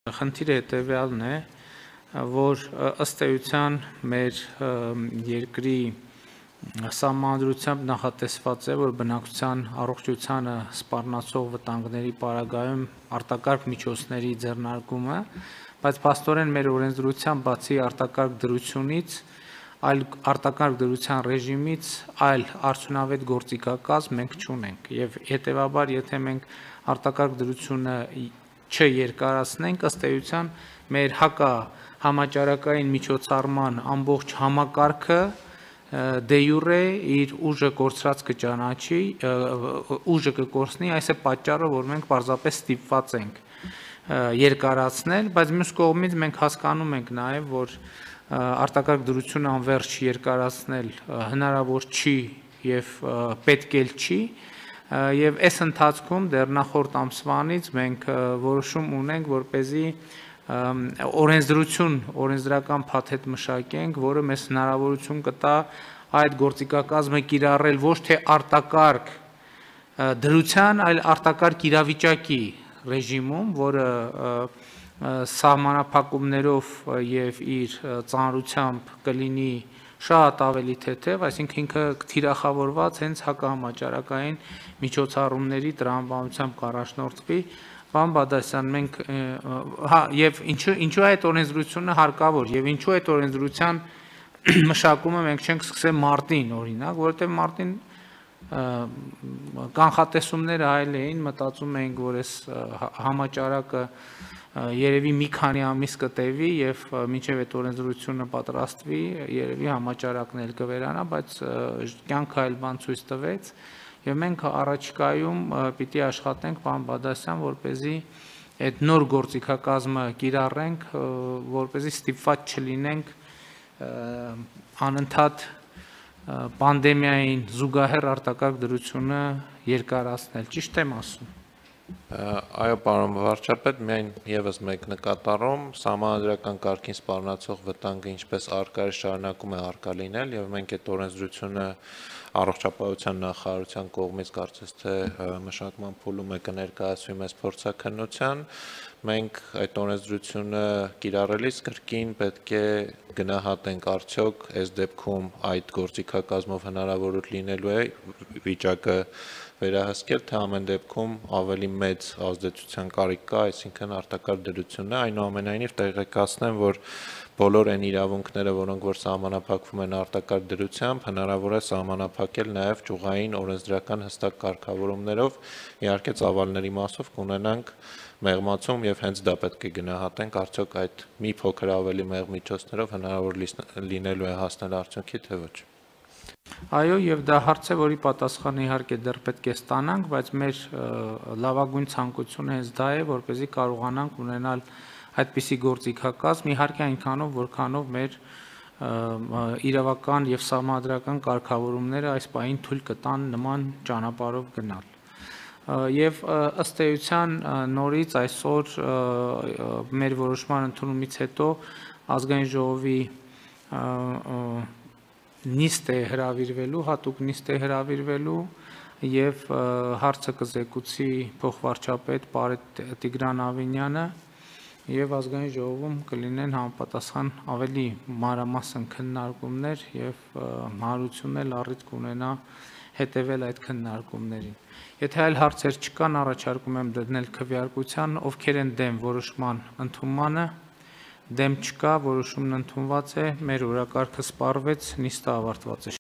Խնդիրը հետևյալն է, որ ըստ էության մեր երկրի սահմանադրությամբ նախատեսված է, որ բնակչության առողջությանը սպառնացող վտանգների պարագայում արտակարգ միջոցների ձեռնարկումը, բայց փաստորեն մեր օրենսդրությամբ բացի արտակարգ դրությունից, այլ արտակարգ դրության ռեժիմից այլ արդյունավետ գործիքակազմ մենք չունենք եւ հետեւաբար եթե մենք արտակարգ դրությունը չերկարացնենք ըստ էության մեր համաճարակային միջոցառման ամբողջ համակարգը դե յուրե իր ուժը կորցրած կճանաչի, ուժը կկորցնի, այս է պատճառը, որ մենք պարզապես ստիպված ենք երկարացնել, բայց մյուս կողմից մենք հասկանում ենք նաև, որ արտակարգ դրությունը անվերջ երկարացնել հնարավոր չի եւ պետք էլ չի, եւ այս ընթացքում դեռ նախորդ ամսվանից մենք որոշում ունենք, որպեսզի օրենսդրական փաթեթ մշակենք, որը մեզ հնարավորություն կտա այդ գործիքակազմը կիրառել ոչ թե արտակարգ դրության, այլ արտակարգ իրավիճակի ռեժիմում, որը սահմանափակումներով եւ իր ծանրությամբ կլինի շատ ավելի թեթև, այսինքն ինքը թիրախավորված հենց հակահամաճարակային միջոցառումների տրամաբանությամբ կառաջնորդվի, Պարոն Բադասյան, մենք եւ ինչու այդ օրենսդրությունը հարկավոր եւ ինչու այդ օրենսդրության մշակումը մենք չենք սկսել մարտին, օրինակ, որովհետեւ մարտին կանխատեսումները այլ էին, մտածում էինք, որ այս համաճարակը երևի մի քանի ամիս կտևի եւ մինչեւ այդ օրենսդրությունը պատրաստվի, երևի համաճարակն էլ կվերանա, բայց կյանքը այլ բան ցույց տվեց եւ մենք առաջիկայում պիտի աշխատենք, պարոն Բադասյան, որպեսզի այդ նոր գործիքակազմը կիրառենք, որպեսզի ստիպված չլինենք անընդհատ պանդեմիային զուգահեռ արտակարգ դրությունը երկարացնել, ճիշտ եմ ասում։ Այո, պարոն վարչապետ, միայն եւս մեկ նկատառում, սահմանադրական կարգին սպառնացող վտանգը ինչպես արկա է շարունակում է արկա լինել եւ մենք այդ օրենսդրությունը առողջապահության նախարարության կողմից կարծես թե մշակման փուլում է կներկայացվի մեծ փորձաքննության, մենք այդ օրենսդրությունը կիրառելիս կրկին պետք է գնահատենք արդյոք այս դեպքում այդ գործիքակազմով հնարավոր լինելու է վիճակը վերահսկել, թե ամեն դեպքում ավելի մեծ ազդեցության կարիք կա, այսինքն արտակարգ դրությունն է, այնուամենայնիվ տեղեկացնեմ, որ բոլոր այն իրավունքները, որոնք որ սահմանափակվում են արտակարգ դրությամբ, հնարավոր է սահմանափակել նաև ճյուղային օրենսդրական հստակ կարգավորումներով, իհարկե ծավալների մասով կունենանք մեղմացում եւ հենց դա պետք է գնահատենք, արդյոք այդ մի փոքր ավելի մեղ միջոցներով հնարավոր լինելու է հասնել արդյունքի, թե ոչ։ Այո, եւ դա հարց է, որի պատասխանը իհարկե դեռ պետք է ստանանք, բայց մեր լավագույն ցանկությունը հենց դա է, որպեսզի կարողանանք ունենալ այդպիսի գործիքակազմ, իհարկե այնքանով, որքանով մեր իրավական եւ սահմանադրական կարգավորումները այս պահին թույլ կտան նման ճանապարհով գնալ։ Եվ ըստ էության նորից այսօր մեր որոշման ընդունումից հետո ազգային ժողովի նիստ է հրավիրվելու, հատուկ նիստ է հրավիրվելու եւ հարցը կզեկուցի փոխվարչապետ Պարետ Տիգրան Ավինյանը եւ ազգային ժողովում կլինեն համապատասխան ավելի մանրամասն քննարկումներ եւ հանրությունն էլ առիթ կունենա հետևել այդ քննարկումներին։ Եթե այլ հարցեր չկան, առաջարկում եմ դնել քվեարկության, ովքեր են դեմ որոշման ընդունմանը, դեմ չկա, որոշումն ընդունված է, մեր օրակարգը սպառվեց, նիստը ավարտված է։